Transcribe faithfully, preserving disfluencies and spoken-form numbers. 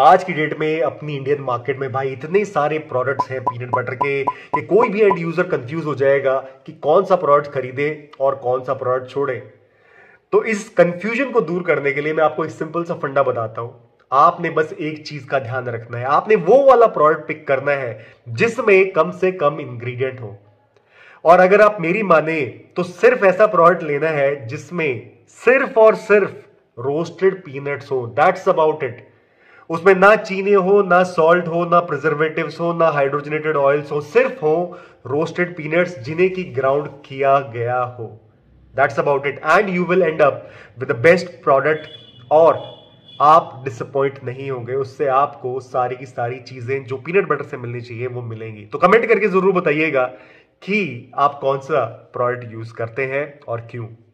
आज की डेट में अपनी इंडियन मार्केट में भाई इतने सारे प्रोडक्ट्स हैं पीनट बटर के कि कोई भी एंड यूजर कंफ्यूज हो जाएगा कि कौन सा प्रोडक्ट खरीदे और कौन सा प्रोडक्ट छोड़े। तो इस कंफ्यूजन को दूर करने के लिए मैं आपको एक सिंपल सा फंडा बताता हूं। आपने बस एक चीज का ध्यान रखना है, आपने वो वाला प्रोडक्ट पिक करना है जिसमें कम से कम इंग्रेडिएंट हो। और अगर आप मेरी माने तो सिर्फ ऐसा प्रोडक्ट लेना है जिसमें सिर्फ और सिर्फ रोस्टेड पीनट्स हो। That's about it. उसमें ना चीनी हो, ना सॉल्ट हो, ना प्रिजर्वेटिव्स हो, ना हाइड्रोजनेटेड ऑयल्स हो, सिर्फ हो रोस्टेड पीनट्स जिन्हें की ग्राउंड किया गया हो। That's about it and you will end up with the best product. और आप डिसअपॉइंट नहीं होंगे, उससे आपको सारी की सारी चीजें जो पीनट बटर से मिलनी चाहिए वो मिलेंगी। तो कमेंट करके जरूर बताइएगा कि आप कौन सा प्रोडक्ट यूज करते हैं और क्यों।